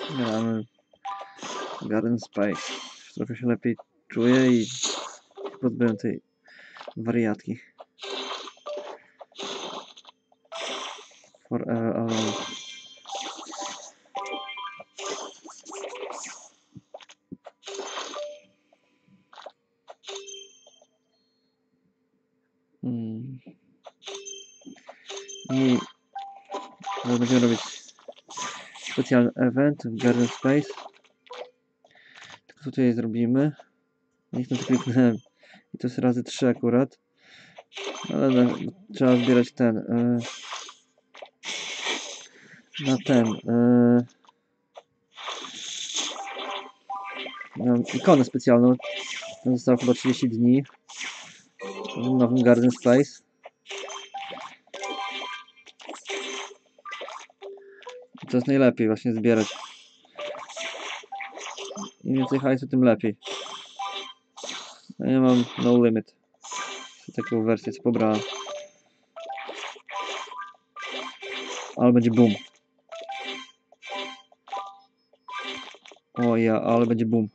Gramy Garden Space. Trochę się lepiej czuję i pozbyłem tej wariatki. Forever Alone. I będziemy robić specjalny event w Garden Space. Tylko tutaj zrobimy. Niech to kliknąłem. I to jest razy 3 akurat. Ale trzeba zbierać ten. Na ten. Mam ikonę specjalną. To zostało chyba 30 dni. W nowym Garden Space. I to jest najlepiej właśnie zbierać. Im więcej hajsu, tym lepiej. Ja mam no limit. Taką wersję co pobrałem. Ale będzie boom. O ja, ale będzie boom.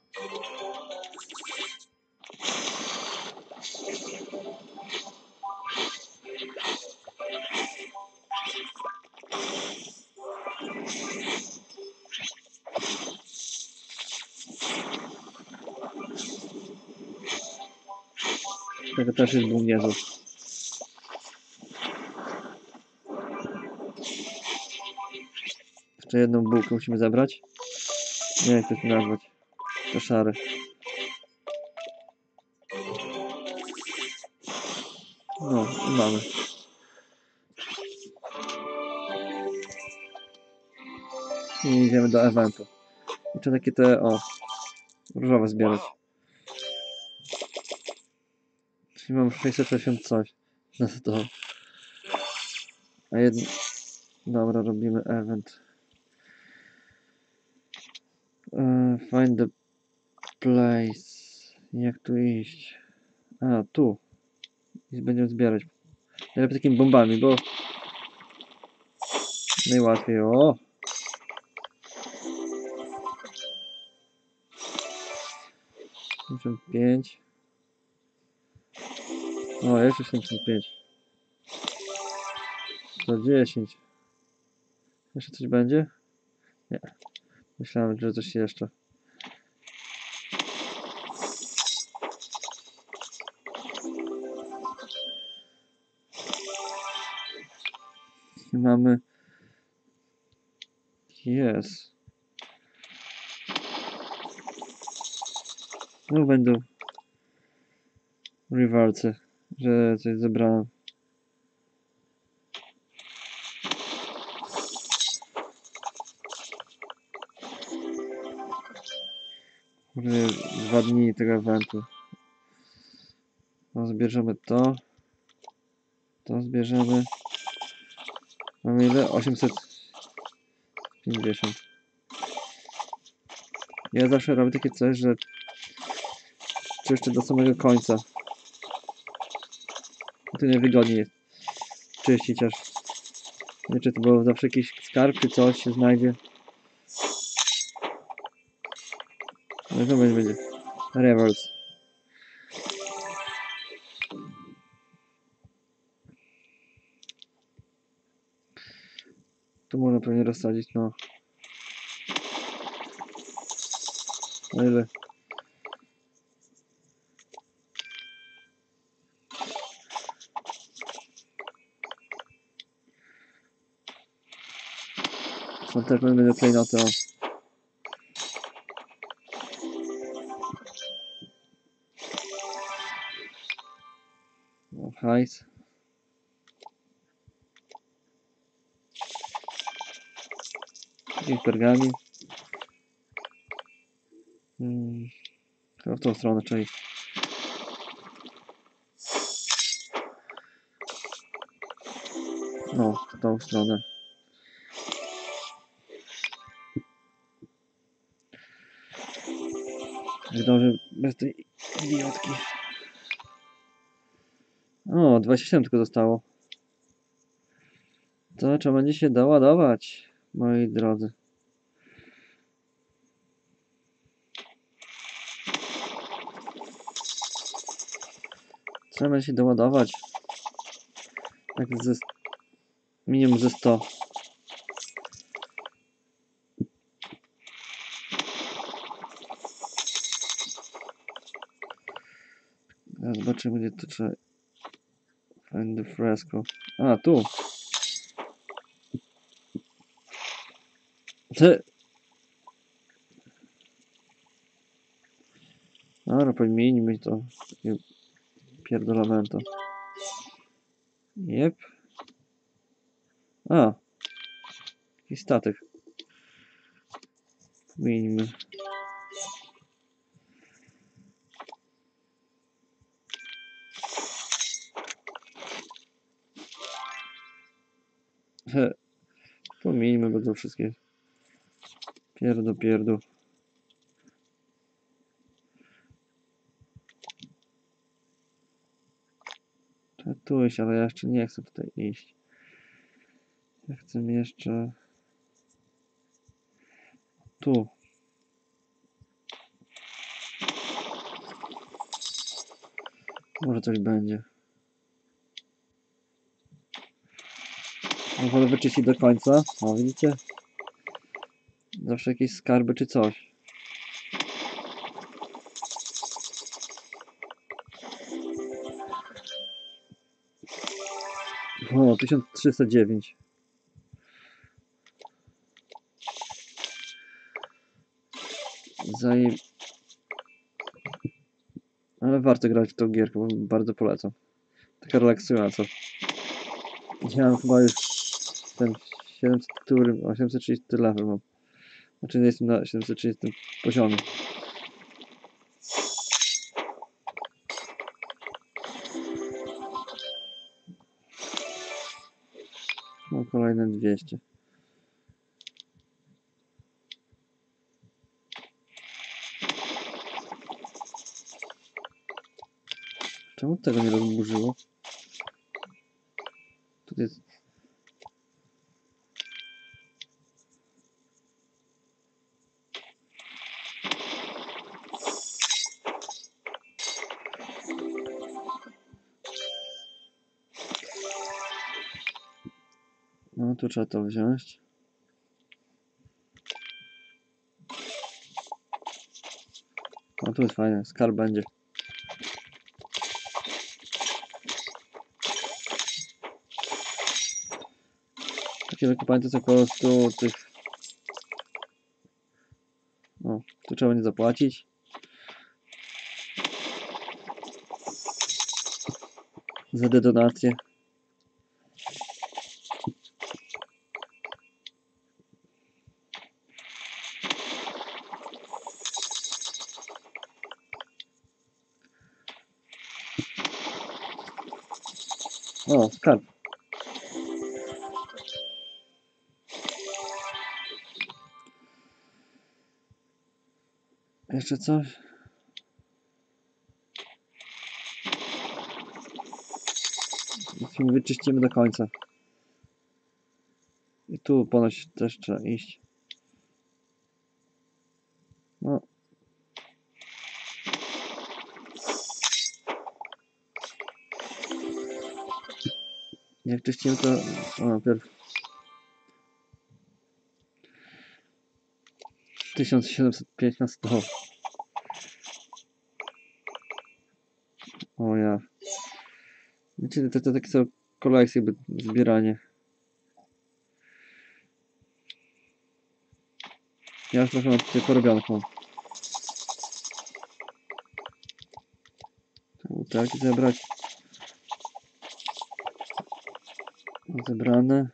Tego też jest boom niezły. Jeszcze jedną bułkę musimy zebrać. Nie wiem jak to nazwać. To szary. No, i mamy. I idziemy do eventu. Jeszcze takie te, o, różowe zbierać. Czyli mam 660 coś. No to. A jedno... Dobra, robimy event. Find the place. Jak tu iść? A, tu. I będziemy zbierać. Najlepiej takimi bombami, bo najłatwiej. O! 75. O, jeszcze 75. 110. Jeszcze coś będzie? Nie. Myślałem, że coś jeszcze. I mamy... Jest. No będą rewalce, że coś zebrałem. Kurde, 2 dni tego eventu. No, zbierzemy to. To zbierzemy. Mamy ile? 850. Ja zawsze robię takie coś, że czyszczę do samego końca. To najwygodniej jest czyścić aż. Nie czy to było zawsze jakiś skarb czy coś się znajdzie. No to będzie. Reverse. Tu można pewnie rozsadzić, no. O ile? Są też będę klejnoty, o. O, hajs. Jakiś pergamin. Chyba w tą stronę, czyli. No, w tą stronę. Zdążę bez tej idiotki. O, 27 tylko zostało. To trzeba będzie się doładować, moi drodzy. Trzeba się doładować. Tak minimum ze 100. Zobaczymy, gdzie to trzeba. Find the fresco. A, tu. Dobra, pomieńmy to. Takie pierdolamento. Jep. A. Jakiś statek. Pomieńmy. Pomieńmy, bo to wszystkie pierdu. Trzeba tu iść, ale ja jeszcze nie chcę tutaj iść. Ja chcę jeszcze... Tu. Może coś będzie. Wolę wyczyścić do końca. O, widzicie? Zawsze jakieś skarby czy coś. O, 1309. Ale warto grać w tą gierkę, bo bardzo polecam. Taka relaksująca. Ja mam chyba już ten 700, 830 level mam. Znaczy nie jestem na 730 poziomie. Mam kolejne 200. Czemu tego nie rozburzyło? Tu jest... No, tu trzeba to wziąć. No, tu jest fajne, skarb będzie. Takie wykopanie to jest około 100 tych... O, tu trzeba będzie zapłacić. Za detonację. O, skarb. Jeszcze coś? Wyczyścimy do końca. I tu ponoć też trzeba iść. No. Jak czyścimy to... O, najpierw... 1705 na 100. O ja. Wiecie, to takie są kolekcje, jakby zbieranie. Ja już trochę mam tutaj porobionką. Butelki zebrać. Zebrane.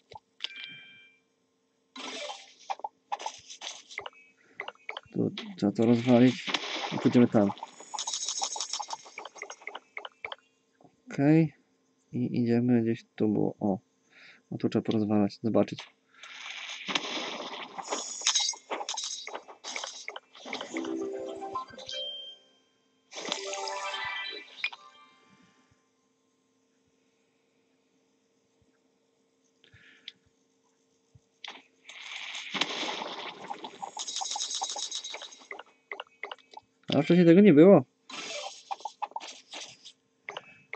Tu trzeba to rozwalić. I pójdziemy tam. Okej. I idziemy gdzieś tu było. O. A tu trzeba porozwalać, zobaczyć. A wcześniej tego nie było.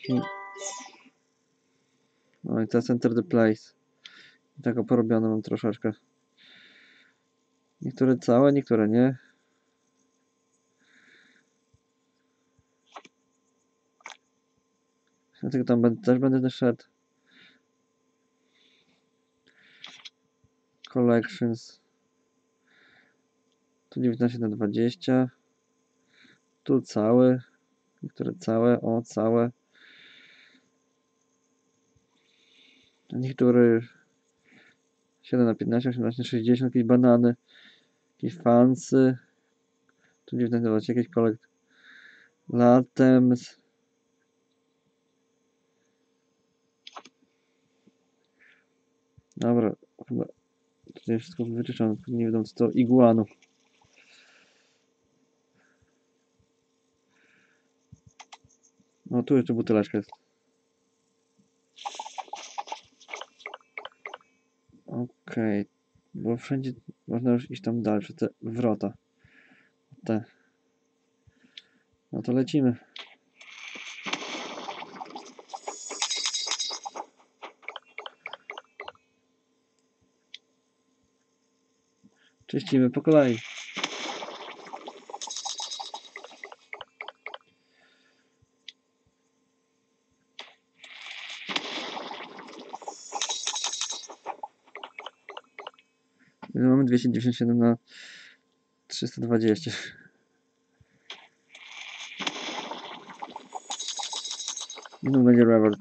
No i teraz enter the place. I tak porobione mam troszeczkę. Niektóre całe, niektóre nie. Dlatego tam też będę szedł. Collections. Tu 19/20. Tu całe. Niektóre całe. O, całe. Niektóre 7/15, 18/60. Jakieś banany. Jakieś fancy. Tu 19/20. Jakieś kolekt. Latems. Dobra. Chyba tutaj wszystko wyczyszczone. Nie wiadomo co to iguanu. No tu jeszcze buteleczka jest. Okej. Bo wszędzie można już iść tam dalej, przez te wrota. Te. No to lecimy. Czyścimy po kolei. Mamy 297 na 320. No będzie reward.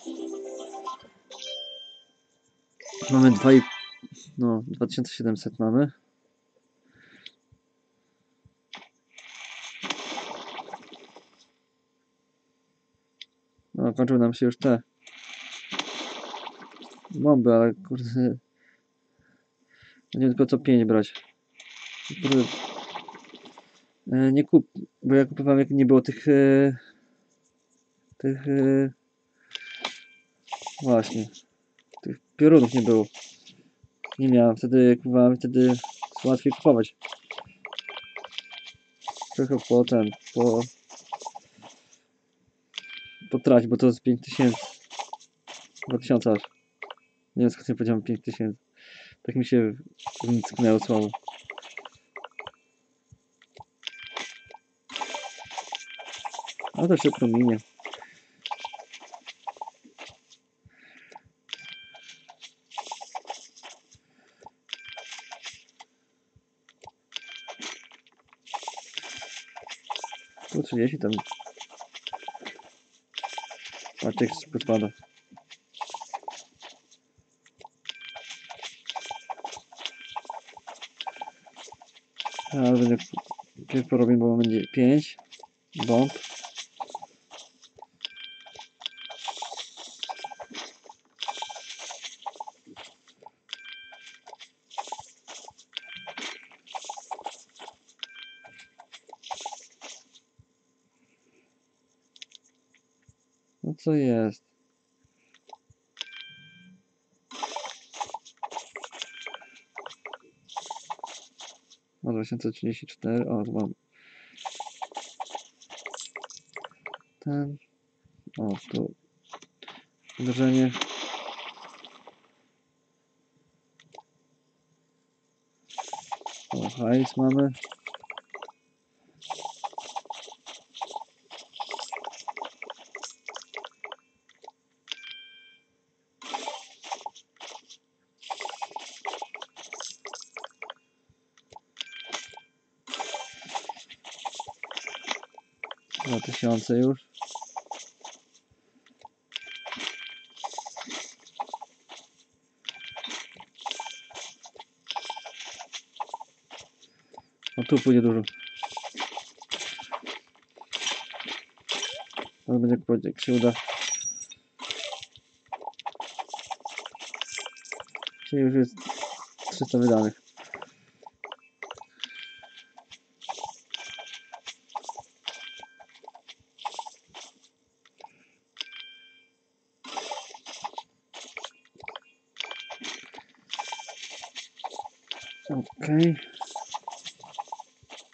Mamy 2,5. No, 2700 mamy. No, kończą nam się już te bomby, ale kurde. Będziemy tylko co 5 brać. Kurde. Nie kup, bo ja kupowałem jak nie było tych właśnie tych piorunów nie było. Nie miałem wtedy, kupowałem wtedy łatwiej kupować. Trochę po traci, bo to jest 5000. 2000 aż. Nie wiem skąd nie powiedziałem 5000. Tak mi się wymsknęło słowo. Ale to szybko minie. Tu 30 tam. A tekst podpada. Ale będzie pierw porobimy, bo będzie 5 bomb. No co jest? O 2034. O, tu mam ten. O, tu uderzenie. O, hajs mamy. Dwa 2000 już. O, tu pójdzie dużo. Ale będzie jak się uda. Dzisiaj już jest 300 wydanych. Okej.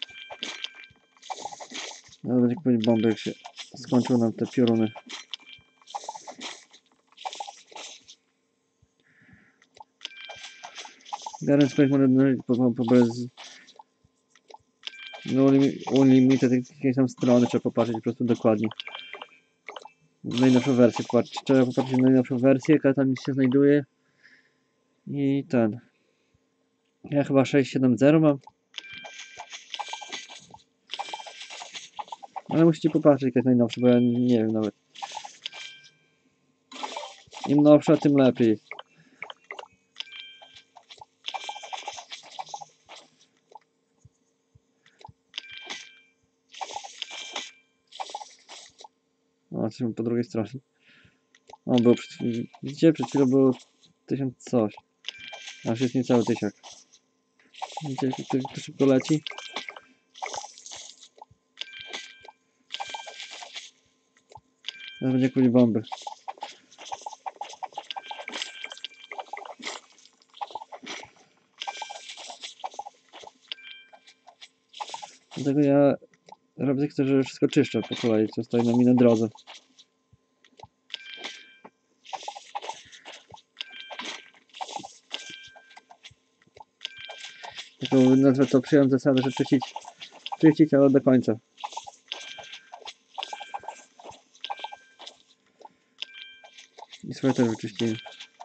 Ale będzie kupować bomby, jak się skończą nam te pioruny. Garden Space można po bez... No Unlimited, jakieś tam strony trzeba popatrzeć po prostu dokładnie. Najnowszą wersję popatrzeć. Trzeba popatrzeć na najnowszą wersję, jaka tam się znajduje. I ten. Ja chyba 6.7.0 mam. Ale musicie popatrzeć, jaka jest najnowsza, bo ja nie wiem nawet. Im nowsza, tym lepiej. O, jesteśmy po drugiej stronie. O, było przed chwilą. Widzicie, przed chwilą było 1000 coś. A już jest niecały 1000. Widzicie, jak to szybko leci? Teraz będzie kuli bomby. Dlatego ja robię tak, że wszystko czyszczę po kolei, co stoi na mi na drodze. Taką nazwę to przyjąłem zasadę, że czyścić, ale do końca. I swoje też wyczyściłem.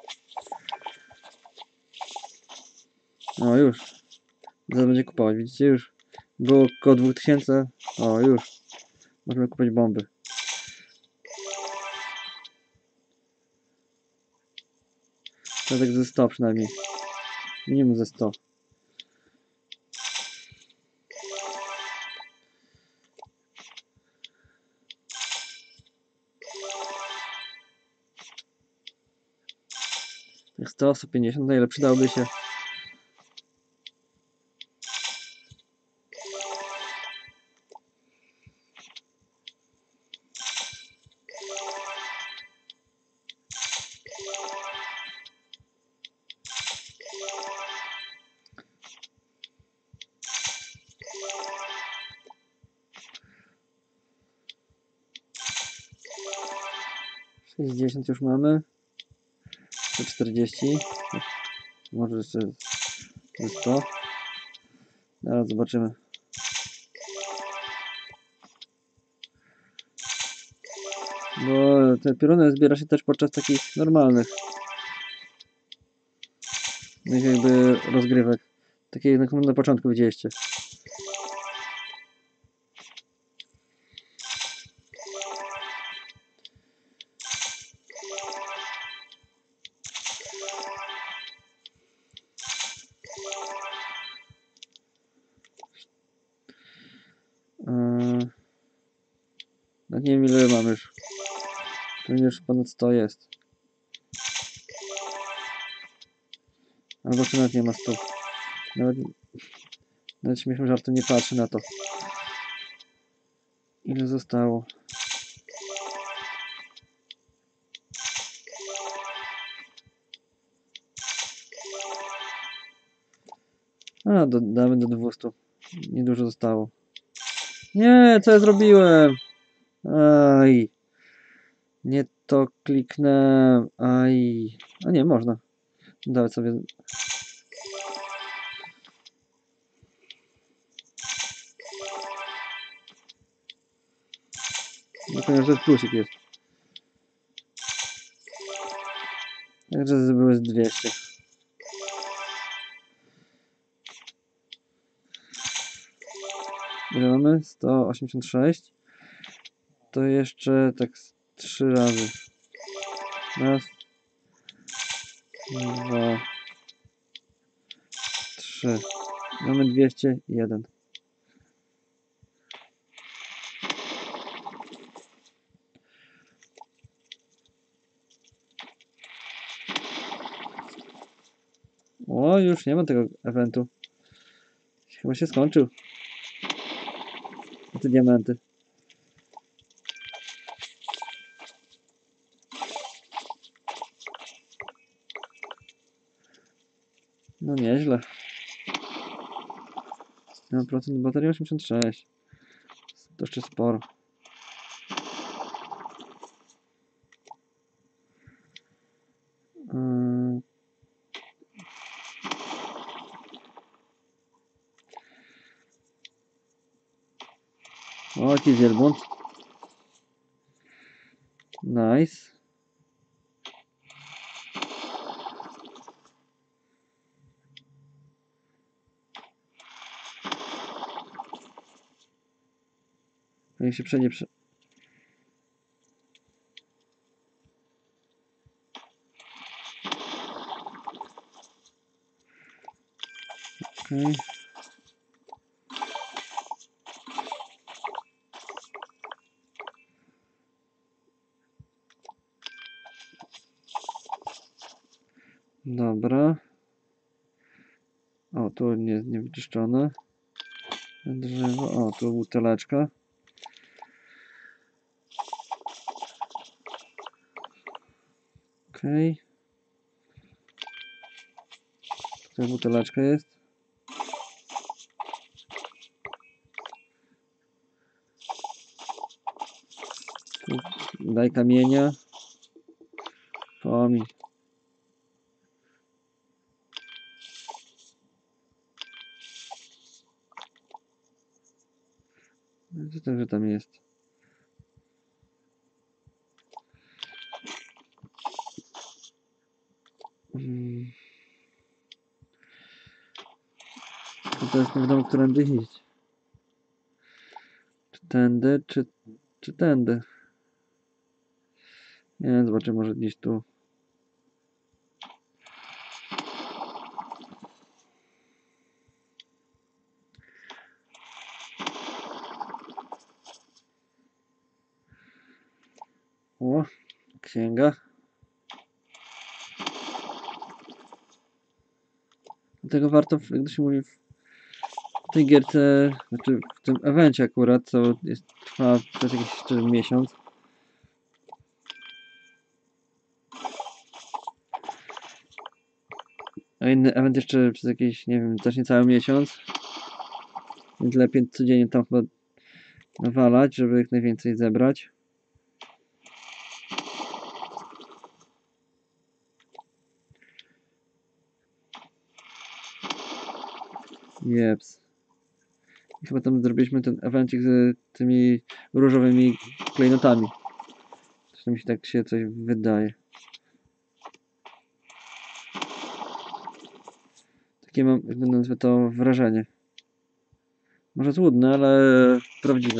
O, już. Zaraz będzie kupować, widzicie już? Było około 2000. O, już. Możemy kupić bomby. To tak ze 100 przynajmniej. Minimum ze 100. Jak 100, 150, no ile przydałoby się. Sześćdziesiąt już mamy. 140. Może jeszcze ze 100. Zaraz zobaczymy. Bo te pioruny zbiera się też podczas takich normalnych jakby rozgrywek. Takie jak na początku widzieliście. No nie wiem ile mam już. Pewnie już ponad 100 jest. Albo czy nawet nie ma 100. Nawet śmiechem żartem nie patrzę na to. Ile zostało? A, damy do 200. Niedużo zostało. Nie, co ja zrobiłem? Aj. Nie to kliknę. Aj. A nie, można. Dać sobie. No ponieważ to jest plusik jest. Także były z 200. Ile mamy? 186. To jeszcze tak 3 razy. Raz. 2. 3. Mamy 201. O, już nie ma tego eventu. Chyba się skończył. Te diamenty. No nieźle. 1% baterii 86. To jeszcze sporo. Szybki wielbłąd. Nice. Niech się przejdzie przy... Okej. Dobra. O, tu nie wyczyszczone. Drzewo. O, tu buteleczka. Okej. Tutaj buteleczka jest. Tu daj kamienia. Pomiń. Co to, że tam jest? To jest nie wiadomo, którędy iść. Czy tędy, czy tędy? Nie wiem, zobaczę, może gdzieś tu. O, księga. Dlatego warto, jak to się mówi, w tej gierce, znaczy w tym evencie akurat, co trwa przez jakiś miesiąc. A inny event jeszcze przez jakiś, nie wiem, też niecały miesiąc. Więc lepiej codziennie tam chyba nawalać, żeby jak najwięcej zebrać. Jeps. I chyba tam zrobiliśmy ten evencik z tymi różowymi klejnotami. Zresztą mi się tak się coś wydaje. Takie mam, jakby nazwę to, wrażenie. Może złudne, ale prawdziwe.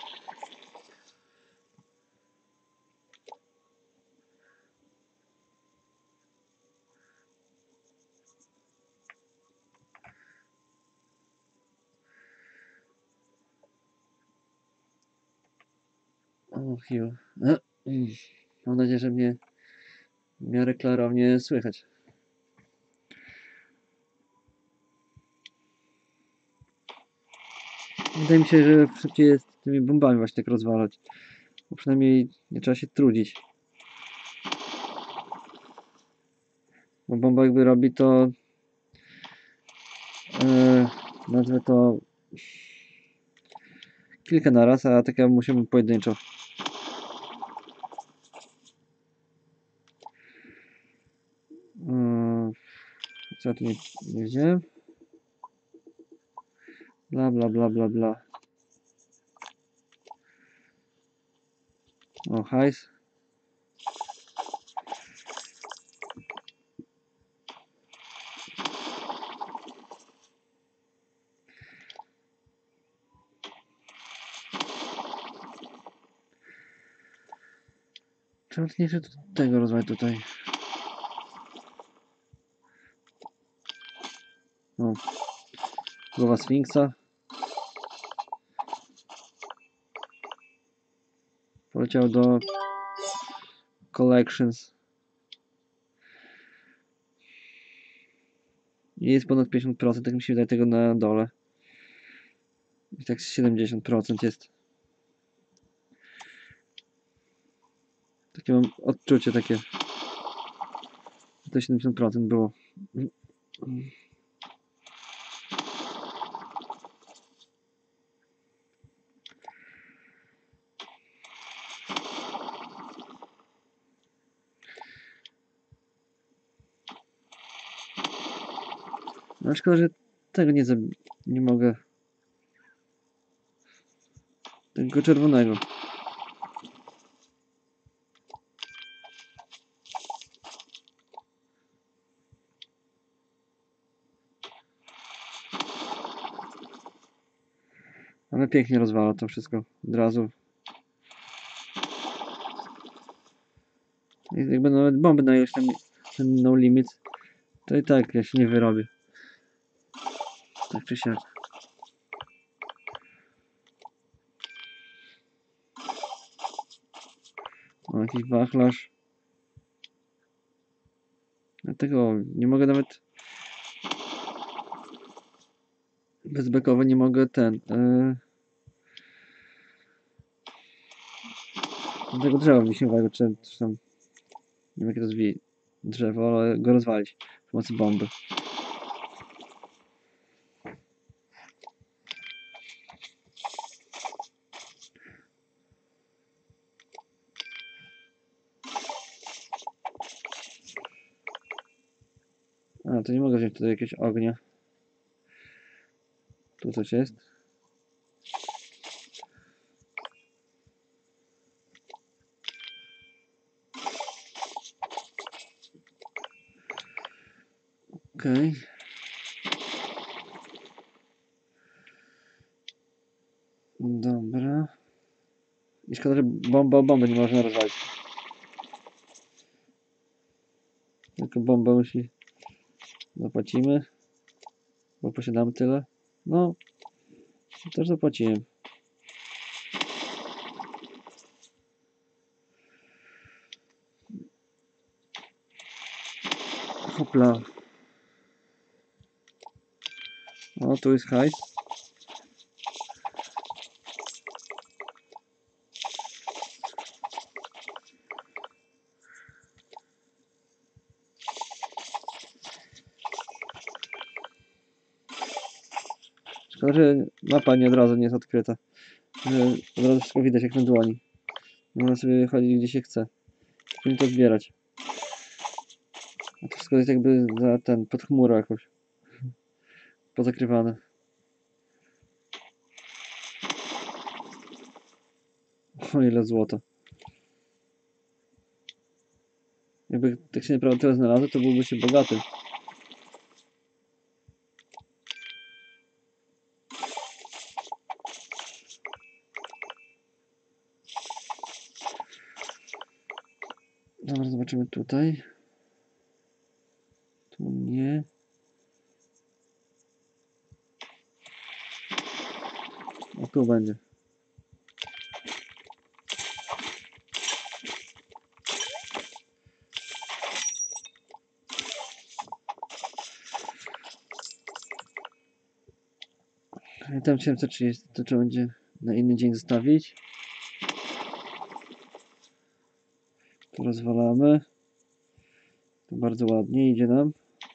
O, Hiu. Mam nadzieję, że mnie w miarę klarownie słychać. Wydaje mi się, że szybciej jest tymi bombami właśnie tak rozwalać. Bo przynajmniej nie trzeba się trudzić. Bo bomba jakby robi to... nazwę to... kilka naraz, a tak ja musimy pojedynczo. Co ja tu nie wiedziałem? Bla bla bla bla bla. O, hajs. Czemu nie chcę tego rozwalić tutaj? O. Głowa Sfinksa. Poleciał do Collections. I jest ponad 50%, tak mi się wydaje, tego na dole. I tak 70% jest. Takie mam odczucie takie. To 70% było. No szkoda, że tego nie mogę. Tego czerwonego. Ale pięknie rozwala to wszystko od razu. I jak będą nawet bomby na ileś tam ten no limit, to i tak ja się nie wyrobię. Tak czy siak. O, jakiś wachlarz. Dlatego nie mogę nawet bezbekowo nie mogę tego drzewa wiśniowego, czy tam nie wiem jak rozwije drzewo, ale go rozwalić z pomocy bomby. A, to nie mogę wziąć tutaj jakiegoś ognia. Tu coś jest. Okej. Dobra. I szkoda, że bombę nie można rozwalić. Tylko bombę musi zapłacimy. Bo posiadamy tyle. No, też zapłaciłem. Hopla. O, tu jest hajs. Szkoda, że mapa nie od razu nie jest odkryta. Że od razu wszystko widać jak na dłoni. Można sobie chodzić gdzie się chce. I to zbierać. A to wszystko jest jakby za pod chmurą jakoś. Pozakrywane. O ile złota. Jakby tak się naprawdę tyle znalazło, to byłby się bogaty. Dobra, zobaczymy tutaj. Tu nie. O, tu będzie. Tam 730 to trzeba będzie na inny dzień zostawić. Tu rozwalamy. To bardzo ładnie idzie nam.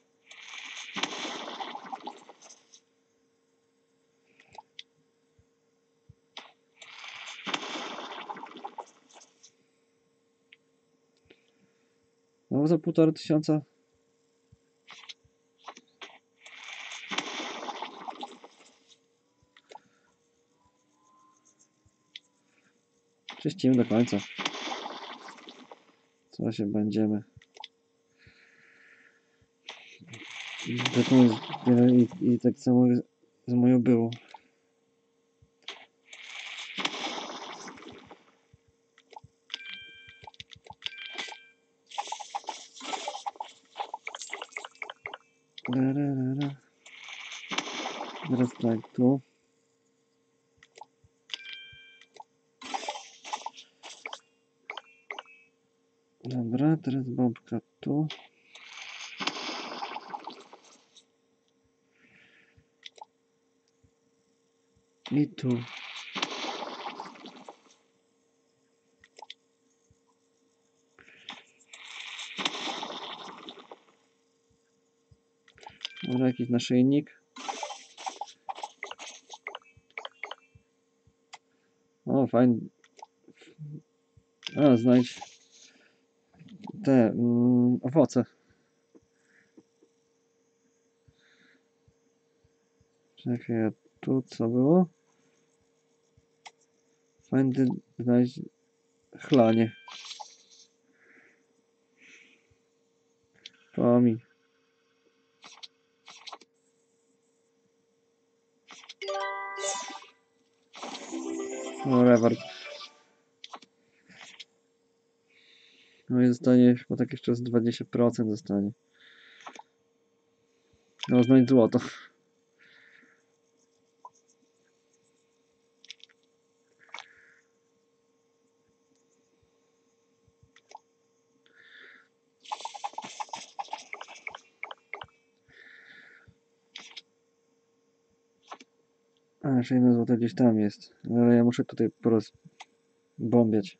No za 1500. Czyścimy do końca. Co się będziemy. I tak samo z moją było. Teraz tak, tu. Dobra, teraz bombka tu. I tu. Dobra, jakiś naszyjnik. O, fajnie. A, znajdź te owoce. Czekaj, a tu co było? Będę znaleźć chlanie. Pomin. No, reward. No i zostanie, bo tak jeszcze z 20% zostanie. No, znajdź złoto. A, jeszcze jedno złoto gdzieś tam jest. Ale ja muszę tutaj porozbombiać.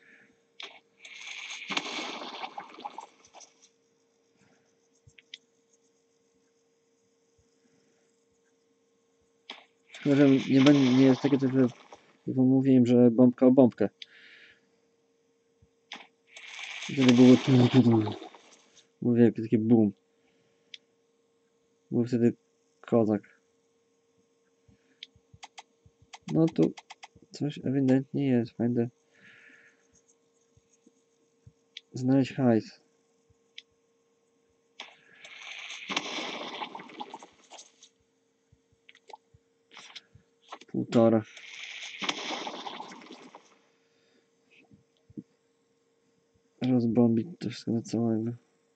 Może nie jest takie coś, że jak wam mówiłem, że bombka o bombkę. Wtedy było mówię, jak takie boom. Był wtedy kozak. No tu coś ewidentnie jest. Będę znaleźć hajs. Półtora. Rozbombić to wszystko na całego.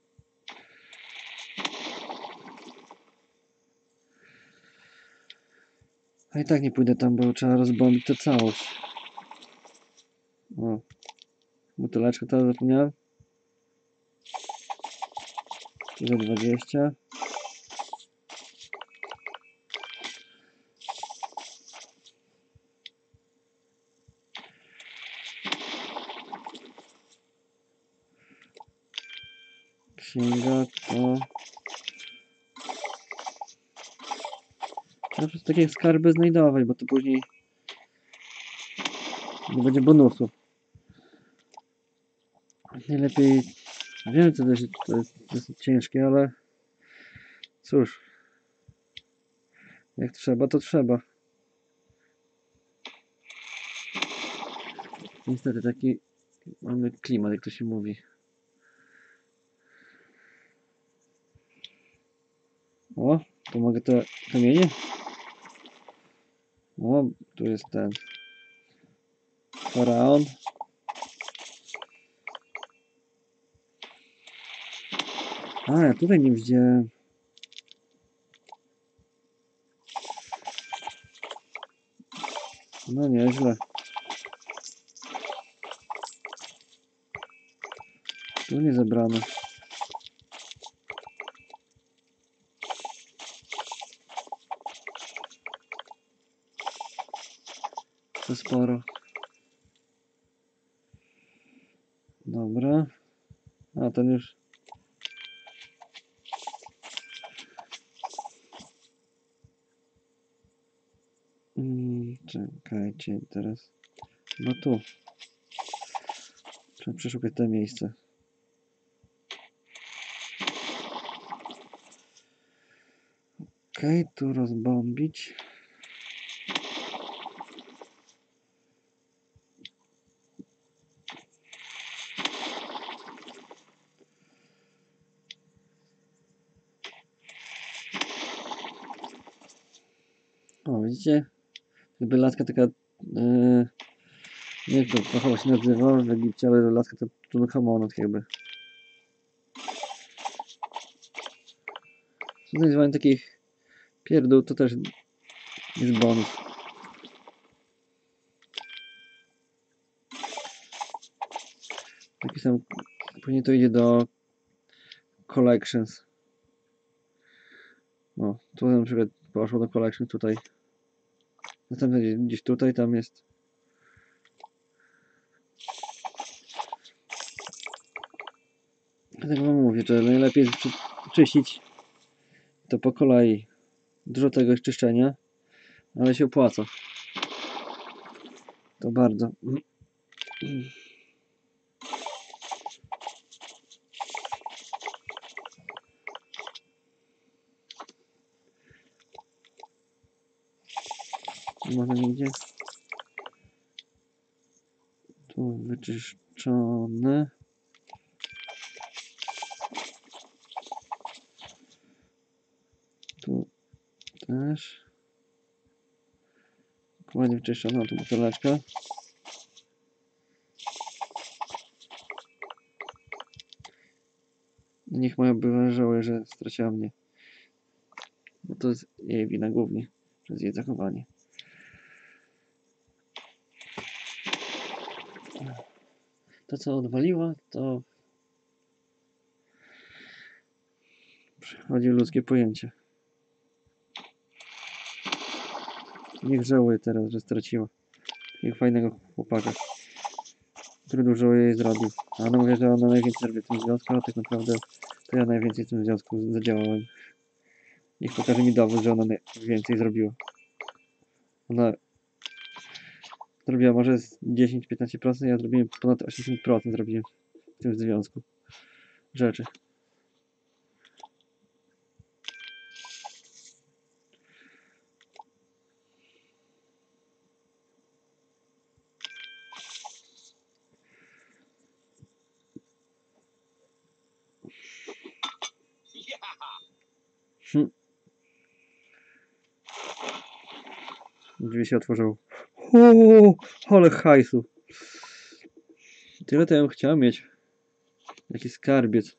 A i tak nie pójdę tam, bo trzeba rozbombić to całość. O. Buteleczkę teraz zapomniałem. Tu za 20. Księga to... Trzeba przez takie skarby znajdować, bo to później nie będzie bonusu. Najlepiej... Wiem, co to jest dosyć ciężkie, ale... Cóż... Jak trzeba, to trzeba. Niestety taki mamy klimat, jak to się mówi. O, tu mogę te kamienie? O, tu jest ten faraon. A, ja tutaj nie widziałem. No nieźle. Tu nie zebrane. To sporo. Dobra. A, ten już... Czekajcie teraz. No tu. Trzeba przeszukać to miejsce. Okej, tu rozbombić. O, widzicie? Jakby laska taka... nie wiem, jak to fachowo się nazywa w Egipcie, ale laska to Tutanchamonot jakby. Zdecydowanie takich pierdół to też jest bonus. Taki sam... Później to idzie do collections. O, tu na przykład poszło do collections tutaj. Następnie gdzieś tutaj, tam jest. Dlatego wam mówię, że najlepiej jest czyścić to po kolei. Dużo tego jest czyszczenia, ale się opłaca. To bardzo. Nie można nigdzie. Tu wyczyszczone. Tu też. Ładnie wyczyszczona, tu buteleczka. Niech moja była żałuje, że straciła mnie. Bo to jest jej wina głównie, przez jej zachowanie. To co odwaliła, to przychodzi ludzkie pojęcie. Niech żałuje teraz, że straciła takiego fajnego chłopaka, który dużo jej zrobił. A ona mówi, że ona najwięcej robi w tym związku, a tak naprawdę to ja najwięcej w tym związku zadziałałem. Niech pokaże mi dowód, że ona najwięcej zrobiła. Ona zrobiła może z 10-15%, ja zrobiłem ponad 80% zrobiłem w tym związku rzeczy. Drzwi się otworzyły. Ale hajsu. Tyle to ja bym chciał mieć. Jaki skarbiec.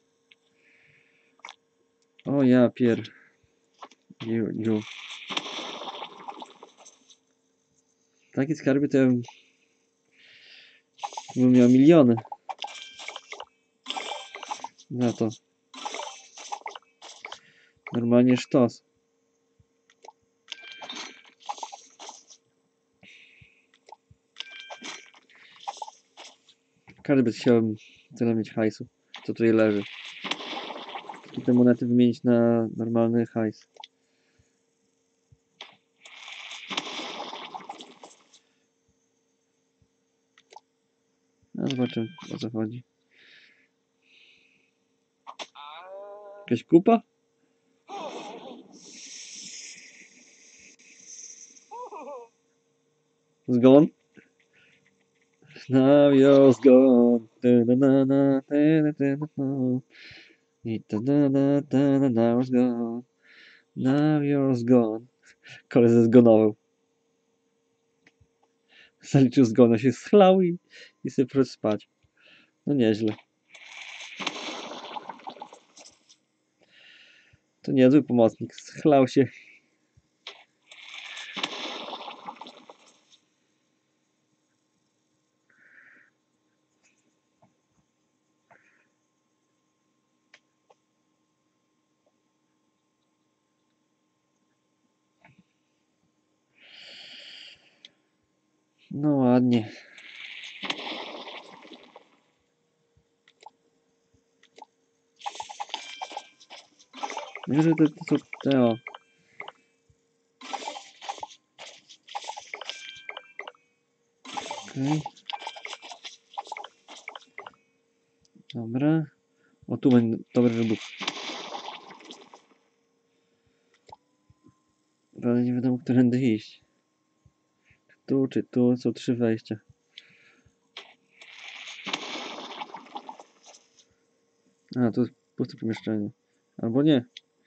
O ja pier... Dziu. Taki skarbiec to ja bym miał miliony. Za to. Normalnie sztos. Każdy by chciał tyle mieć hajsu, co tutaj leży. I te monety wymienić na normalny hajs. No zobaczymy, o co chodzi. Jakaś kupa? Zgon? Now you're gone. Now you're gone. Now you're gone. Koledzy zgonował. Zaliczył zgonę, się schlał i sobie poszedł spać. No nieźle. To niezły pomocnik. Schlał się. No ładnie. Nie, że to są te o. Okej. Dobra. O tu będzie dobry wybuch. Ale nie wiadomo, którędy iść. Tu czy tu są 3 wejścia. A, tu jest puste pomieszczenie. Albo nie.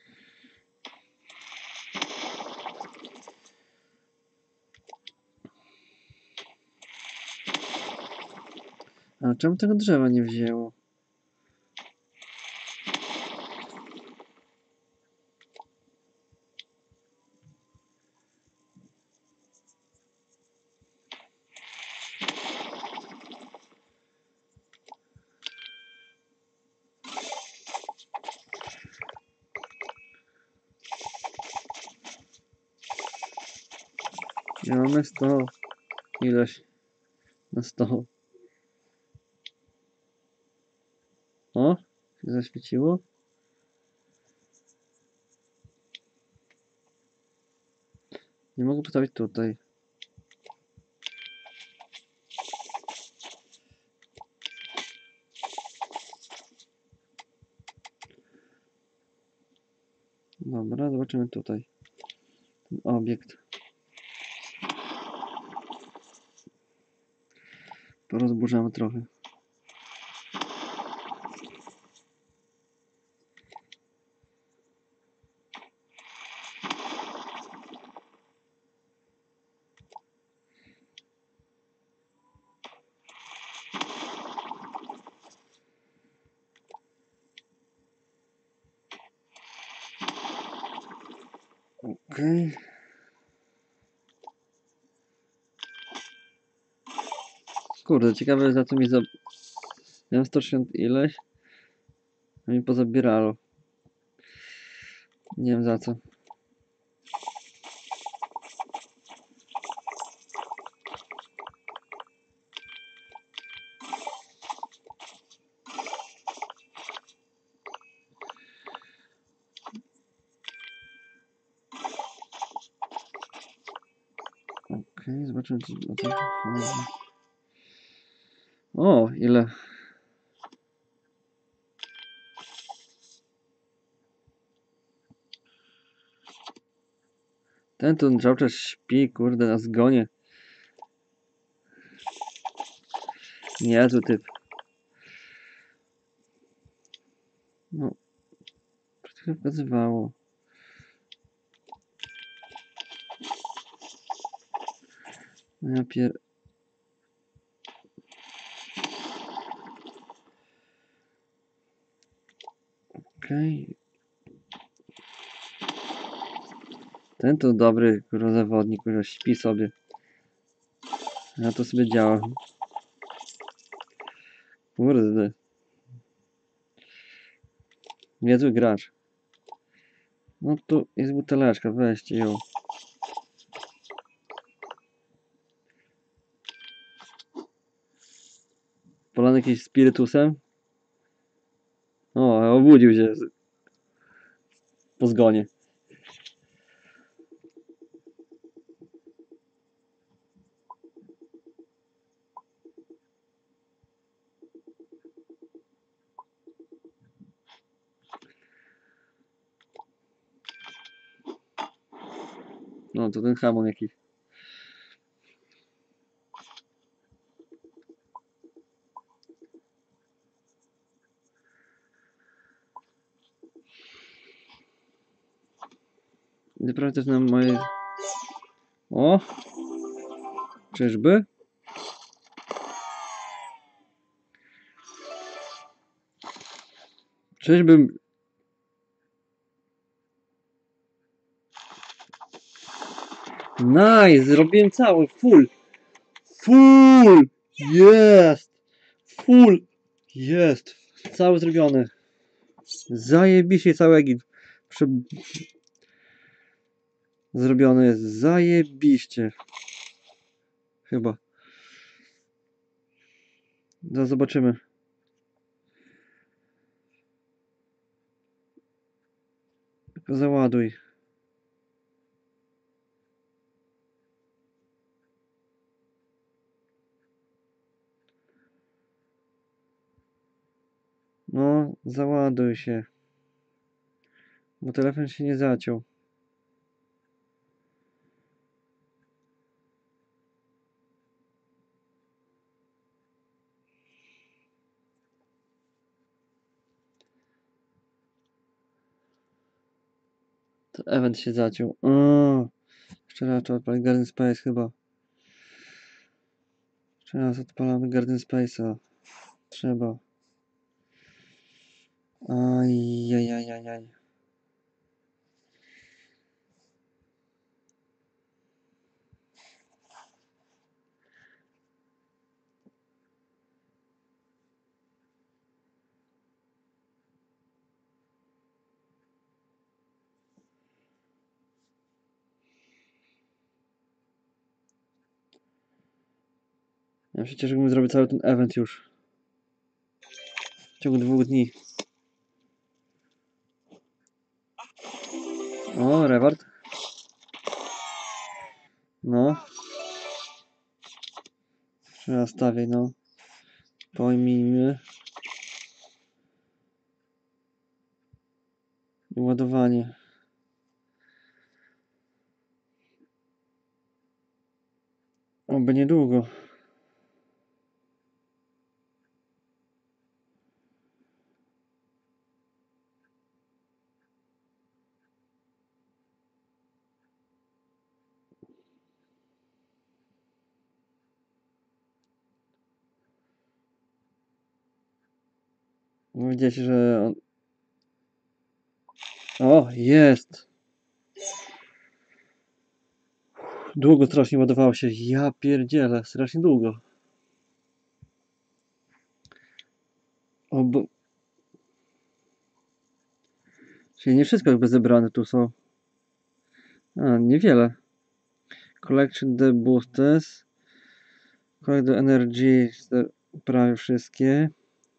A czemu tego drzewa nie wzięło? Nie mamy 100. Ileś na 100. O, się zaświeciło. Nie mogę postawić tutaj. Dobra, zobaczymy tutaj. Ten obiekt. rozburzamy trochę. Okej. Kurde, ciekawe za co mi miałem 160 ileś, a mi pozabierało. Nie wiem za co. Okej, zobaczymy co o co chodzi. O, ile? Ten tu cały czas śpi, kurde, na zgonie. Niezły typ. No, przed chwilą pokazywało. No ja Okej. Ten to dobry, kurwa, zawodnik, kurwa, śpi sobie. Ja to sobie działa. Kurde. Niezły gracz. No tu jest buteleczka, weźcie ją. Polany jakimś spirytusem? O, obudził się po zgonie. No to ten hamon jakiś. Naprawdę też na moje... O! Czyżby? Czyżbym... Nice! Zrobiłem cały, full! Full! Jest! Full! Jest! Cały zrobiony. Zajebiście cały egip. Zrobiony jest zajebiście. Chyba. No zobaczymy. Tylko załaduj. No, załaduj się. Bo telefon się nie zaciął. To event się zaciął. O, jeszcze raz to odpalić Garden Space chyba. Jeszcze raz odpalamy Garden Space'a. Trzeba. Ajajajajaj. Ja przecież mógłbym zrobić cały ten event już. W ciągu 2 dni. O, reward. No. Trzeba stawiać, no. Pojmijmy. I ładowanie. Oby niedługo. Widzicie, że on... O, jest! Długo strasznie ładowało się. Ja pierdzielę, strasznie długo. Czyli nie wszystko jakby zebrane tu są. A, niewiele. Collection the boosters. Collect the energy. Prawie wszystkie.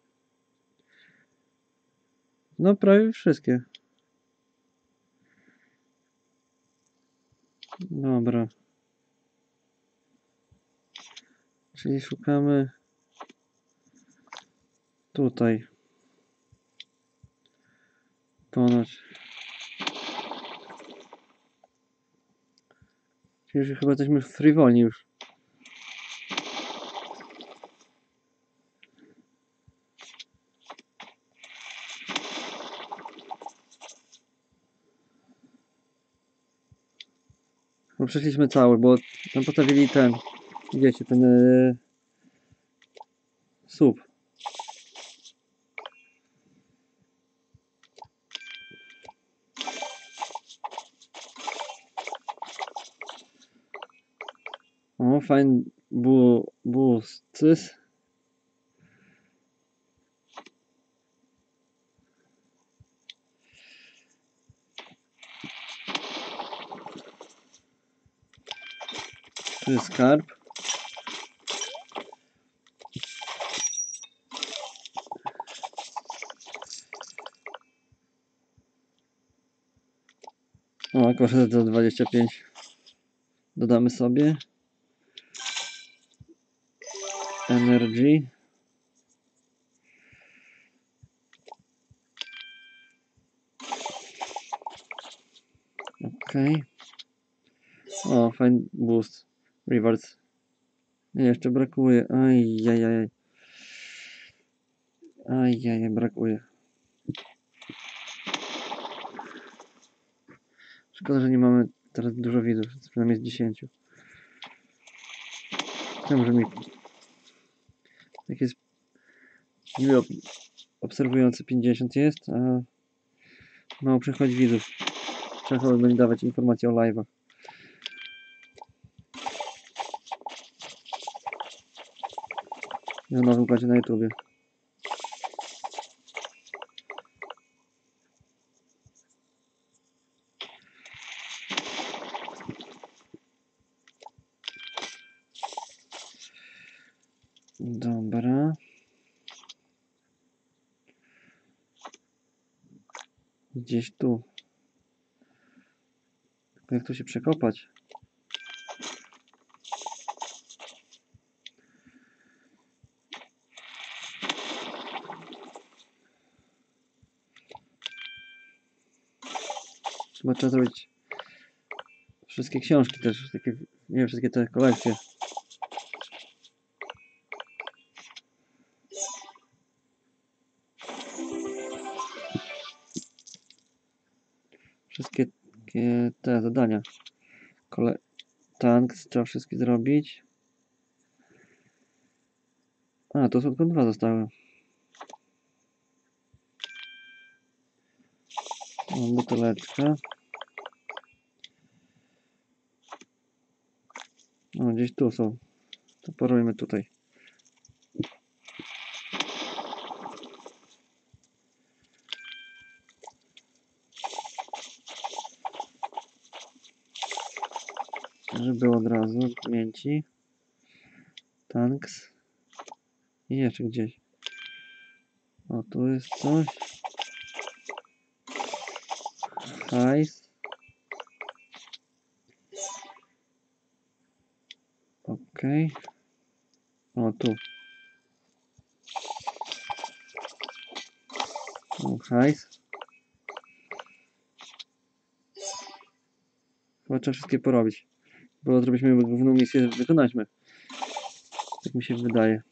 No, prawie wszystkie. Dobra. Czyli szukamy tutaj. Ponoć. Czyli chyba jesteśmy frywolni już. Bo przeszliśmy cały, bo tam postawili ten, wiecie, ten słup. O, fajny boosty. Tu jest skarb. O, kosztuje za 25. Dodamy sobie. Energy. Okej. O, fajny boost. Rewards. Nie, jeszcze brakuje. Ajajaj. Ajajaj, brakuje. Szkoda, że nie mamy teraz dużo widzów. Przynajmniej z 10. Wiem, że mi jakieś miło obserwujące 50 jest, a mało przychodzi widzów. Trzeba chyba będzie dawać informacje o live'ach. Na nowym koncie na YouTubie. Dobra. Gdzieś tu. Tylko jak tu się przekopać? Trzeba zrobić wszystkie książki też, takie, nie wiem, wszystkie te kolekcje. Wszystkie te zadania. Tanks trzeba wszystkie zrobić. A, to są tylko 2 zostały. O, buteleczka. O, gdzieś tu są. To porujmy tutaj. Żeby było od razu mięci. Tanks. I jeszcze gdzieś. O, tu jest coś. Hajs. Okej. O, tu. O, hajs. Chyba trzeba wszystkie porobić. Bo żebyśmy główną misję wykonaliśmy. Tak mi się wydaje.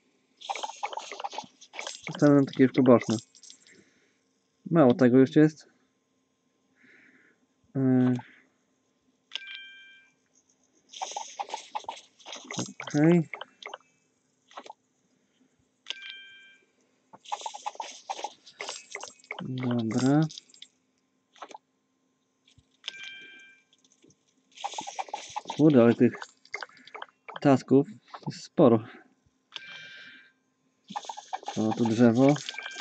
Zostały nam takie już poboczne. Mało tego już jest. Okej. Dobra. Kurde, ale tych tasków jest sporo. O, tu drzewo.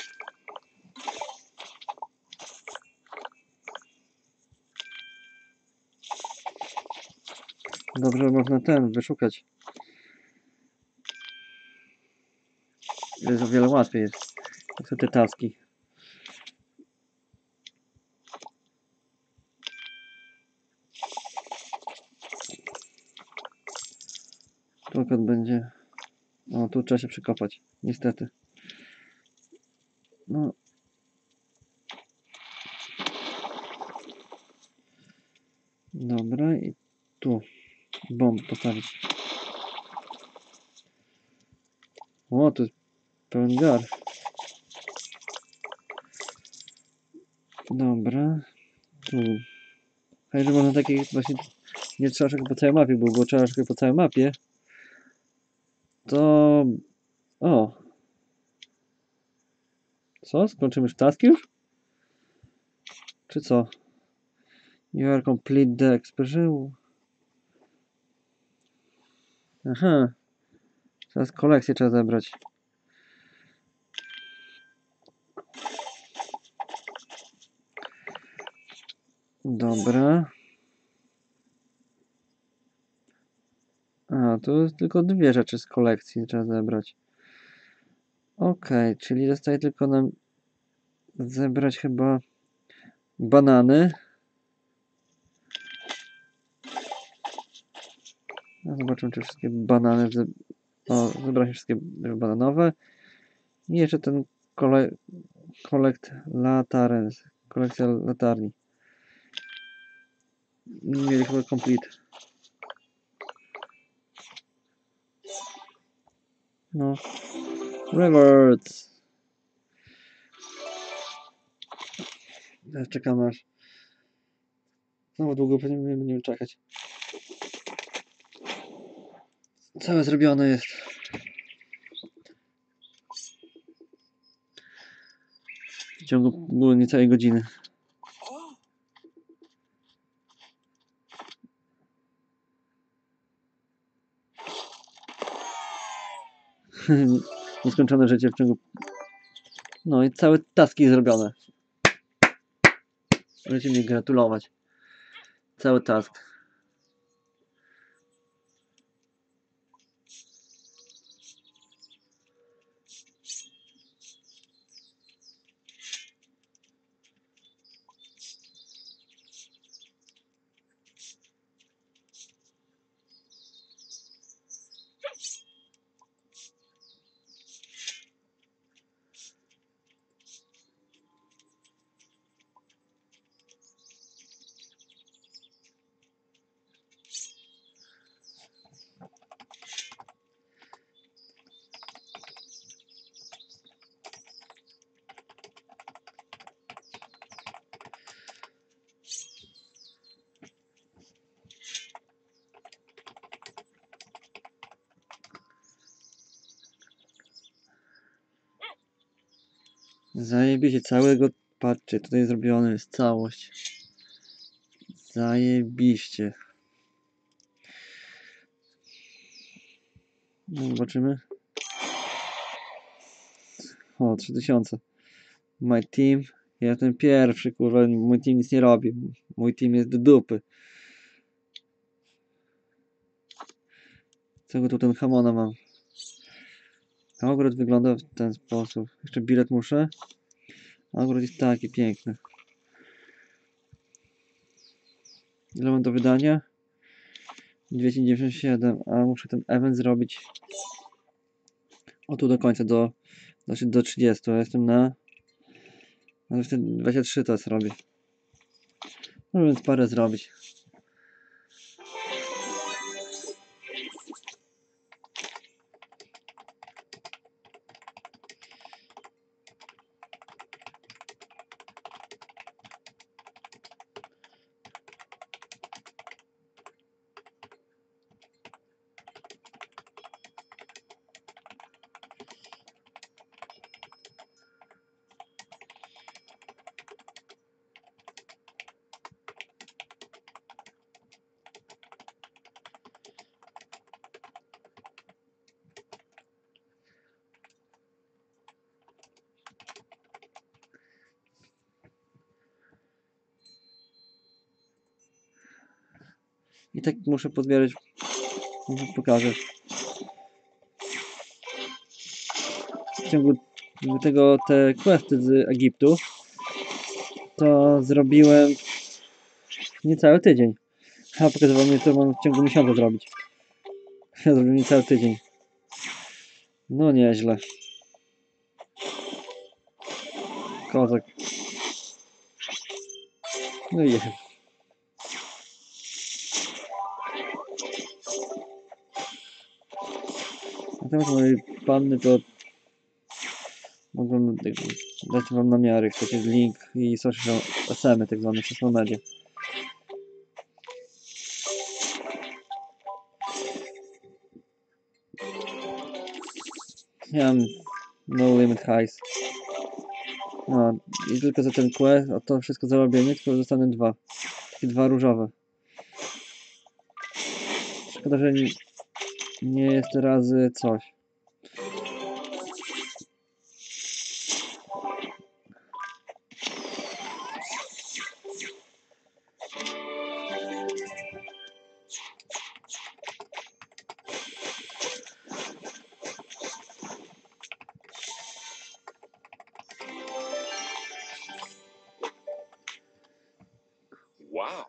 Dobrze, można ten wyszukać. Jest o wiele łatwiej jest. Jak są te taski. Tu akurat będzie. O, tu trzeba się przykopać. Niestety. No. Dobra, i tu bomb postawić. O, tu jest pełen gar. Dobra. Tu. Fajnie, że można takie właśnie. Nie trzeba szukać po całej mapie, bo było trzeba szukać po całej mapie. To. O. Co? Skończymy już taski już? Czy co? You are complete the expression. Aha. Teraz kolekcję trzeba zebrać. Dobra. A, tu jest tylko dwie rzeczy z kolekcji trzeba zebrać. Okej, czyli zostaje tylko nam zebrać chyba banany. No, zobaczymy, czy wszystkie banany. O, zebraliśmy wszystkie bananowe. I jeszcze ten kolekt latarens. Kolekcja latarni. Mieli chyba complete. No. Rewards. Czekam aż. Znowu długo będziemy czekać. Całe zrobione jest. W ciągu było niecałej godziny. Nieskończone życie w ciągu. No i całe taski zrobione. Możecie mi gratulować. Cały task. Zajebiście całego. Patrzcie, tutaj zrobione jest całość. Zajebiście. No, zobaczymy. O, 3000. My team. Ja jestem pierwszy, kurwa. Mój team nic nie robi. Mój team jest do dupy. Czego tu ten hamona mam? Ogród wygląda w ten sposób. Jeszcze bilet muszę. Ogród jest taki piękny. Ile mam do wydania? 297, a muszę ten event zrobić o tu do końca, do 30. Ja jestem na 23 teraz robię. No więc parę zrobić. I tak muszę pozbierać. Pokażę. W ciągu te questy z Egiptu to zrobiłem niecały tydzień. A pokazywał mi, co mam w ciągu miesiąca zrobić. Ja zrobiłem niecały tydzień. No nieźle. Kozak. No i jest. Natomiast mojej panny to mogłem dać wam namiary, chcecie link i social SM-y, tak zwane social media. Ja mam no limit highs. No i tylko za ten quest, a to wszystko zarobienie, tylko dostanę dwa. Takie dwa różowe. Szkoda, że nie jest razy coś. Wow.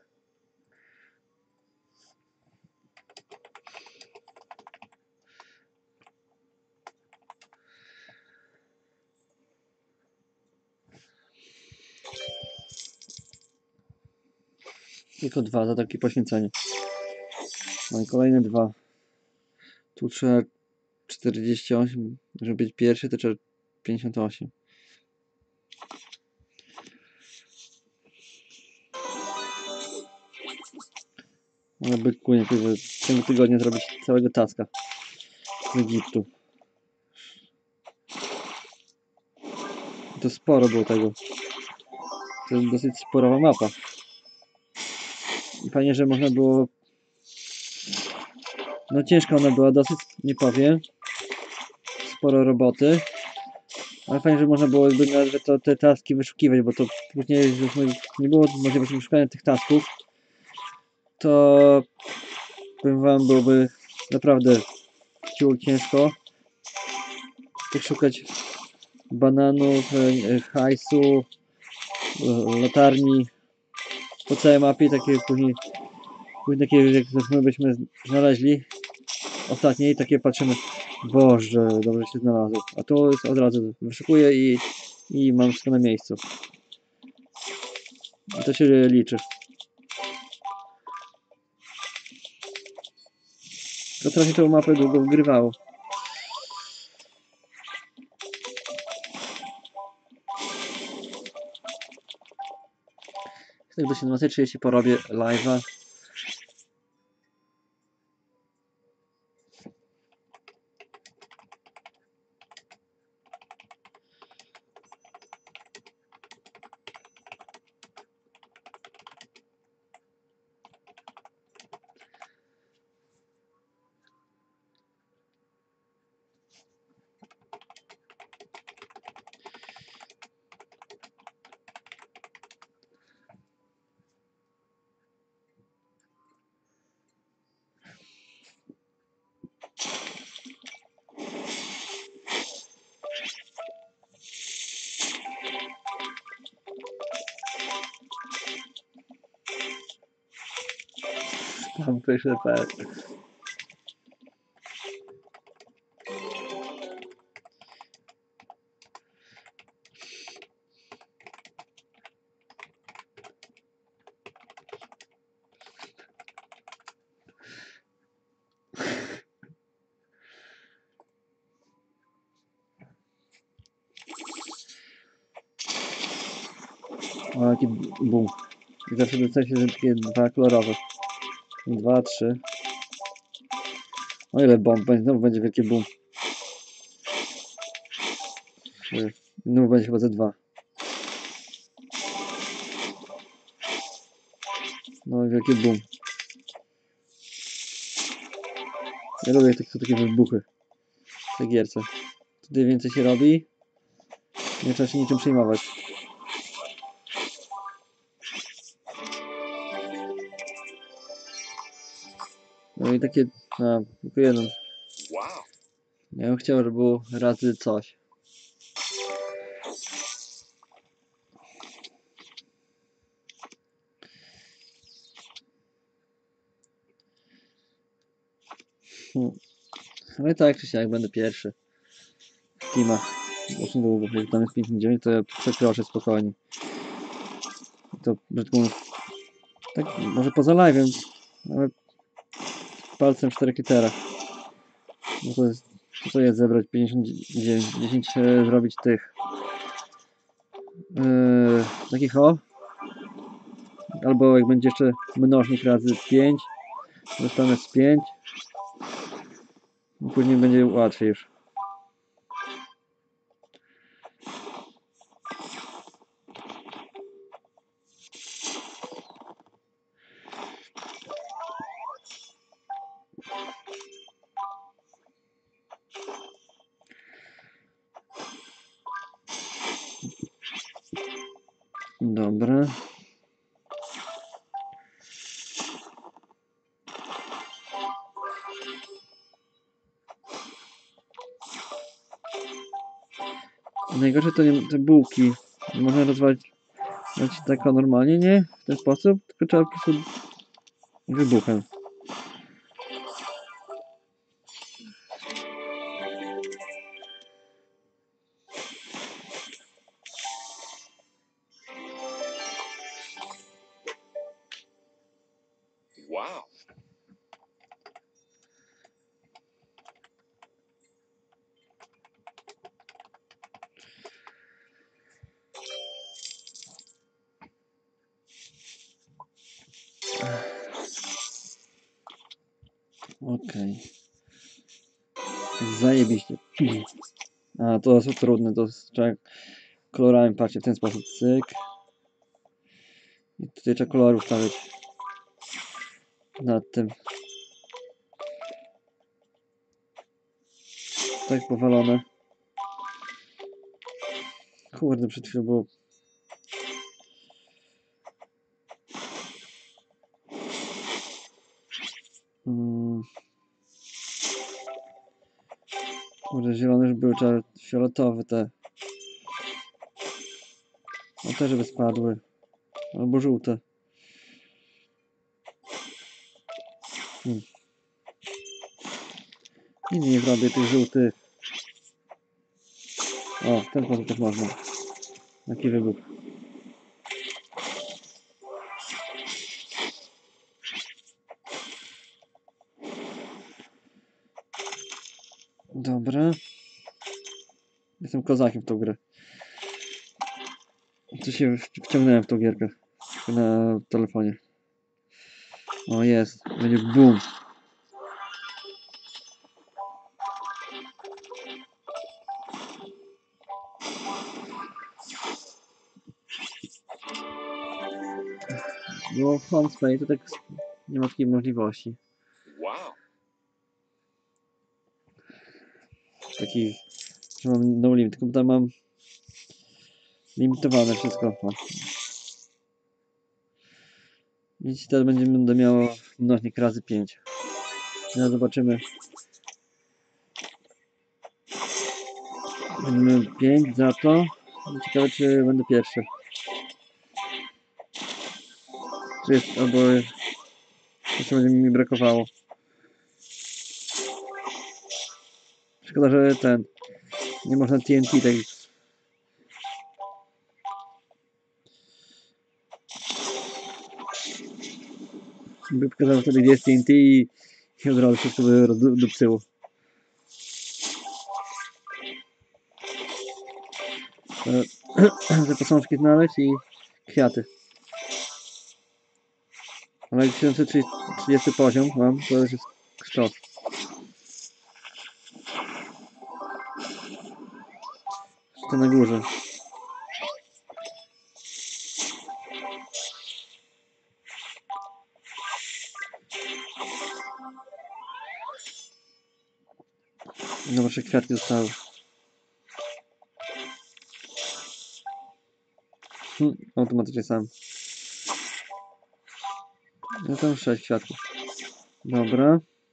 Tylko dwa za takie poświęcenie. No i kolejne dwa. Tu trzeba 48, żeby być pierwszy to trzeba 58. Ale byku nie żeby w ciągu tygodnia zrobić całego taska z Egiptu. To sporo było tego. To jest dosyć sporowa mapa. I fajnie, że można było... No ciężka ona była dosyć, nie powiem. Sporo roboty. Ale fajnie, że można było jakby nawet te taski wyszukiwać, bo to później już nie było możliwości wyszukania tych tasków. To powiem wam, byłoby naprawdę ciężko szukać bananów, hajsu, latarni po całej mapie, takie później takie jak my byśmy znaleźli ostatniej, takie patrzymy, Boże, dobrze się znalazło, a to jest od razu wyszukuję i mam wszystko na miejscu. I to się liczy. To trochę tą mapę długo wgrywało. Tak do 17:30 porobię live'a. Tam pyszę O, jaki boom. I zawsze dostaje się takie dwa kolorowe. 2, 3. O ile bomb będzie, znowu będzie wielkie boom. Znowu będzie chyba ze 2. No i wielkie boom. Ja lubię takie wybuchy w tej gierce. Tutaj więcej się robi. Nie trzeba się niczym przejmować. No i takie, tylko jeden. Wow. Ja bym chciał, żeby było razy coś. Ale tak czy siak będę pierwszy w teamach. Dość długo, jak tam jest 59, to ja przekroczę spokojnie. I to brzydko mówiąc, tak może poza live'em, ale palcem w 4 literach. No to jest, co to jest zebrać 59, 10 zrobić tych takich o. Albo jak będzie jeszcze mnożnik razy 5, dostanę z 5. I później będzie łatwiej już. Dobra. Najgorsze to nie, te bułki. Można rozwalić tak normalnie, nie? W ten sposób, tylko trzeba po prostu wybuchem. Wow. Okej. Zajebiście. A, to jest trudne, to trzeba kolorami, patrzcie, w ten sposób, cyk. I tutaj trzeba kolory ustawiać nad tym. Tak powalone. Kurde, przed chwilą było. Kurde, zielone już były, trzeba fioletowe te. No te, żeby spadły. Albo żółte. Nic nie zrobię tych żółtych. O, w ten sposób też można. Taki wybuch. Dobra. Jestem kozakiem w tą grę. Co się wciągnąłem w tą gierkę. Na telefonie. O, jest. Będzie boom. Bo w Homespray to tak nie ma takiej możliwości. Wow. Takich, że mam no limit, tylko tam mam limitowane wszystko. O. Więc teraz będę miało mnożnik razy 5. Teraz zobaczymy. Będziemy 5 za to. Ciekawe, czy będę pierwszy. Czy jest, albo jeszcze będzie mi brakowało. Szkoda, że nie można TNT tak. By pokazał wtedy, gdzie jest TNT i od razu wszystko by rozdupcyło. Te posążki znaleźć i kwiaty. Ale jak 730 poziom mam, to już jest sztos. Jeszcze na górze. Zobacz, jak kwiatki zostały. Automatycznie sam. No tam 6 kwiatków. Dobra.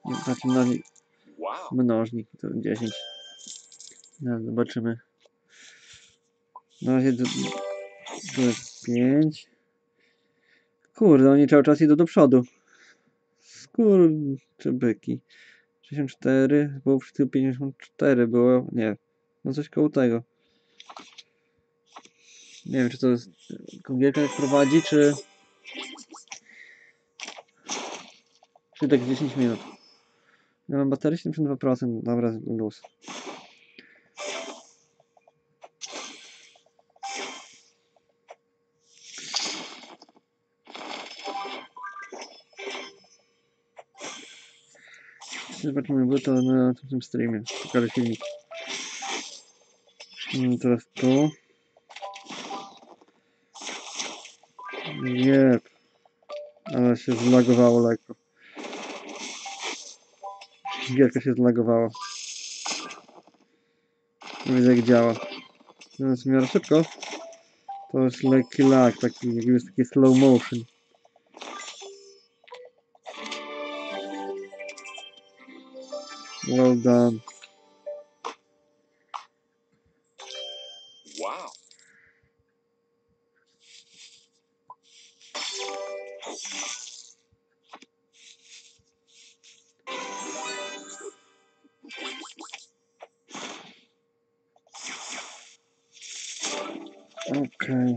Taki mnożnik, Wow. mnożnik to 10. No, zobaczymy. Na razie tu jest 5. Kurde, oni cały czas idą do przodu. Skurcze byki. 64, było przy tyłu 54, było, nie, no coś koło tego. Nie wiem, czy to jest Gierka tak prowadzi, czy tak 10 minut. Ja mam baterię 72%, dobra, luz. Zobaczymy, było to na tym streamie. Pokażę filmik. Teraz tu. Nie, ale się zlagowało lekko. Gierka się zlagowała. Nie widzę jak działa. Teraz w miarę szybko. To jest lekki lag, taki, jakby taki slow motion. Well done. Wow. Okej.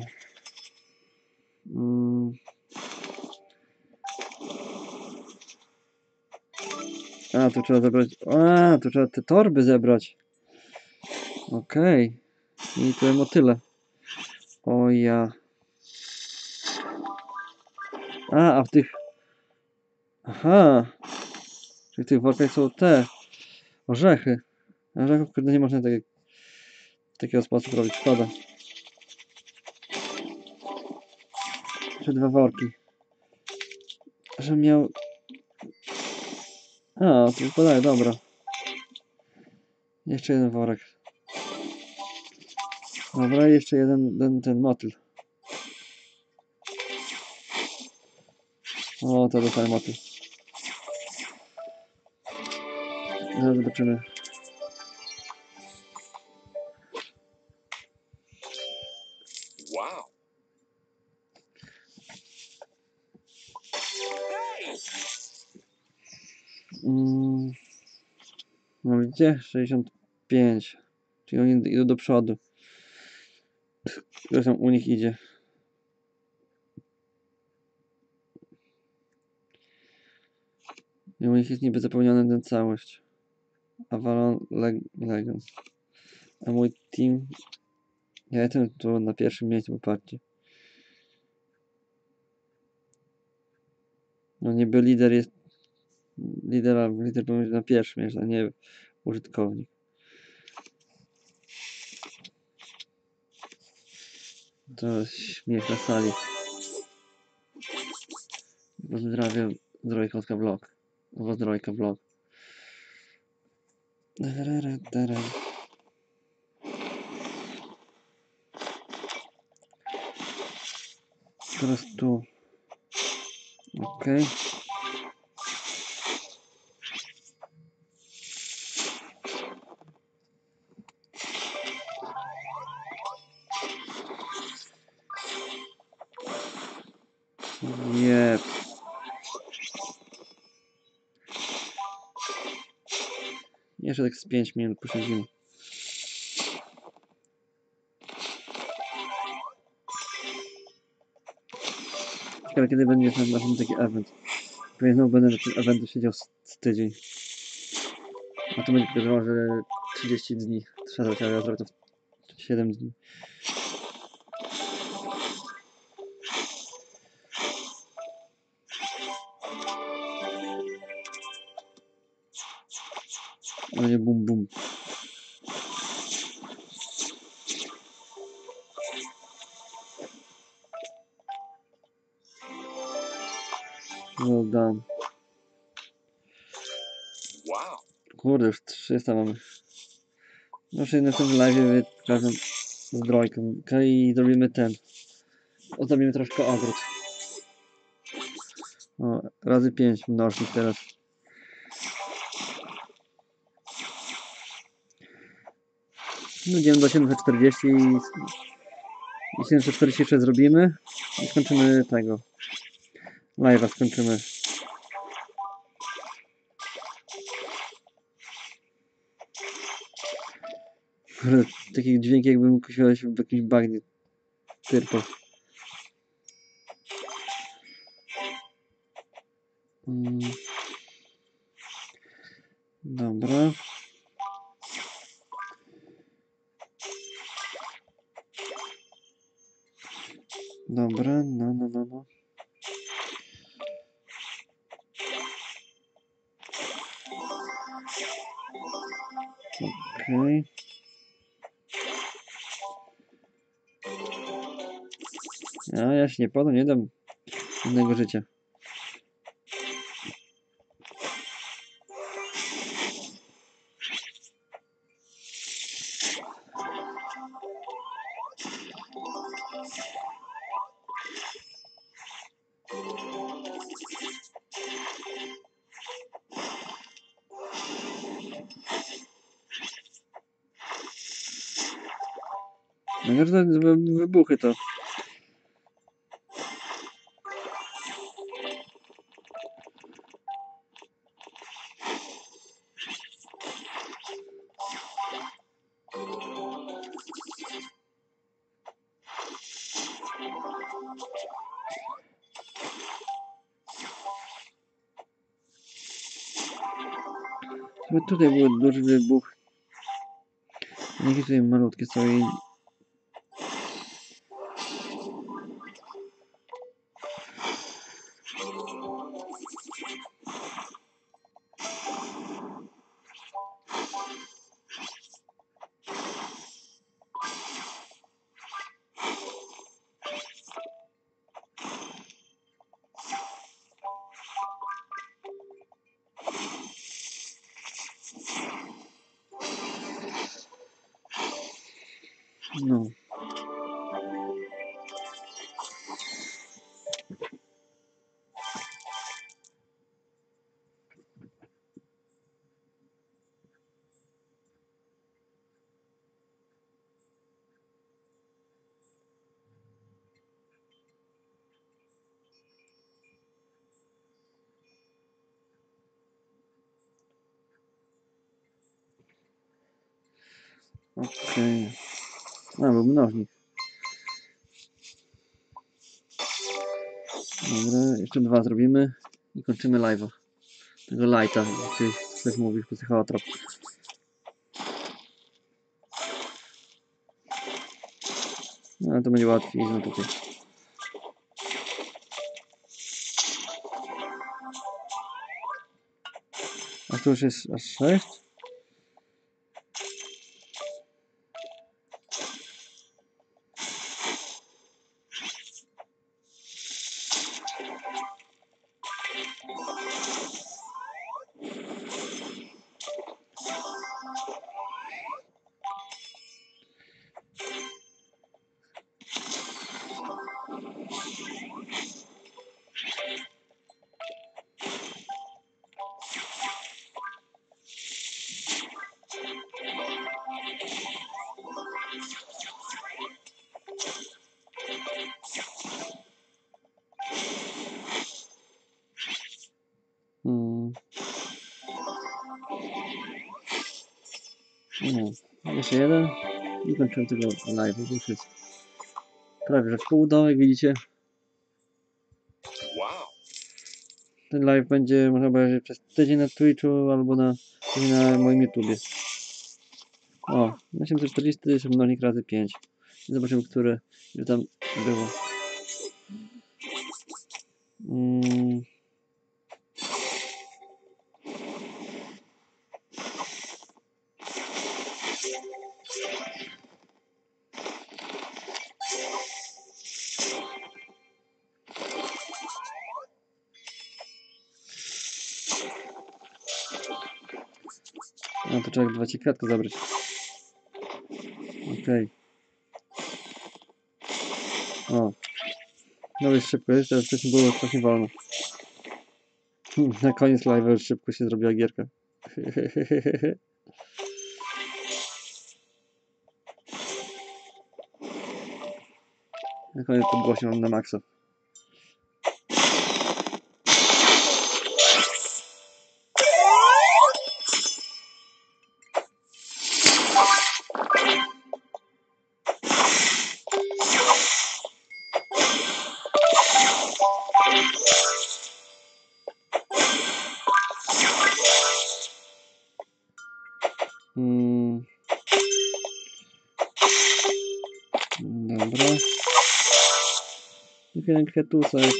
A, tu trzeba zebrać. A, tu trzeba te torby zebrać. Okej. I to motyle. O ja. A w tych. Aha. Czyli w tych workach są te orzechy. Orzechów, kurde, nie można w takiego sposób robić. Szkoda. Jeszcze 2 worki. Że miał. A, to wypadaje, dobra. Jeszcze jeden worek. Dobra, jeszcze jeden ten motyl. O, to dostaje motyl. Zaraz zobaczymy. Wow. No widzicie? 65. Czyli oni idą do przodu. Zresztą u nich idzie. I u nich jest niby zapełniona ten całość. Avalon Legends. A mój team... Ja jestem tu na pierwszym miejscu, popatrzcie. No niby lider jest... Lider powinien być na pierwszym miejscu, a nie użytkownik. To jest śmiech na sali. Pozdrawiam Zdrojkowska Vlog. Albo Zdrojka Vlog. Teraz tu. Okej. Jep. Jeszcze tak z 5 minut posiedzimy. Ciekawe kiedy będzie na tym taki event. Pewnie znowu będę na tym eventu siedział z tydzień. A to będzie pokazywało, że 30 dni trzeba zrobić, ale ja zrobię to w 7 dni. Będzie bum bum. Well done. Wow. Kurde, już 300 mamy. No jeszcze na tym live pokażę z Drojką. I zrobimy ten. Zrobimy troszkę ogród. O, razy 5 mnożnik teraz. Będziemy do 740 i 746 zrobimy i skończymy tego. Live'a skończymy. Taki dźwięk jakbym kusiła się w jakimś bagnie. Tyrpo. Dobra. Dobra, no. Okej. A ja się nie podam, nie dam innego życia. No że te wybuchy to. Bo tutaj był duży wybuch. Jakie tutaj malutkie są i... No. Okej. A, był mnożnik. Dobra, jeszcze 2 zrobimy i kończymy live'a. Tego lighta, jak ktoś mówi, posychała trop. No ale to będzie łatwiej, no tutaj. A tu już jest aż 6? No, jeszcze jeden i kończymy tego live, bo już jest prawie że w pół do, jak widzicie. Wow. Ten live będzie można obejrzeć przez tydzień na Twitchu albo na moim YouTubie. O, 840 jest mnożnik razy 5. Zobaczymy, ile tam było. No to trzeba 2 kwiatka zabrać. Okej. O. No jest szybko, jest, teraz wcześniej było strasznie wolno. Na koniec live już szybko się zrobiła gierka. Na koniec podgłośnie mam na maksa. Dobra. I jeden kwiatusek.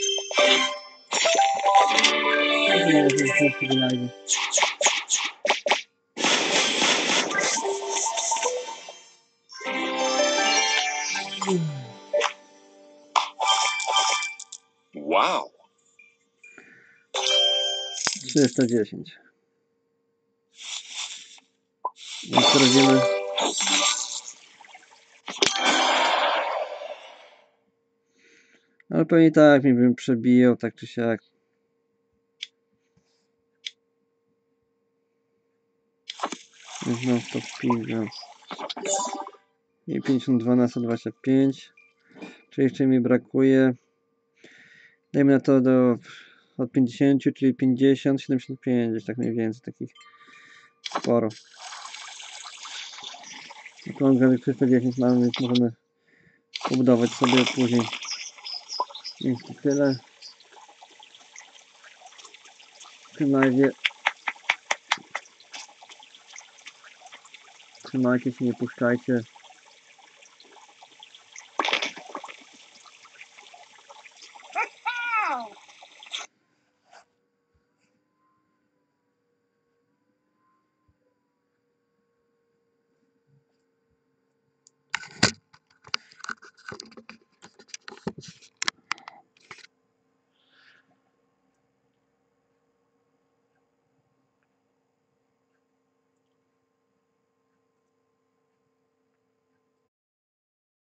Wow. 310. Więc sprawdzimy. Ale pewnie tak mi bym przebijał, tak czy siak. Więc non stop pingam. I 52 na 125. Czyli jeszcze mi brakuje. Dajmy na to od 50, czyli 50, 75, gdzieś tak mniej więcej, takich sporo. Okrągłe 310 mamy, więc możemy pobudować sobie później. Więc to tyle. W tym live'ie. Trzymajcie się, nie puszczajcie.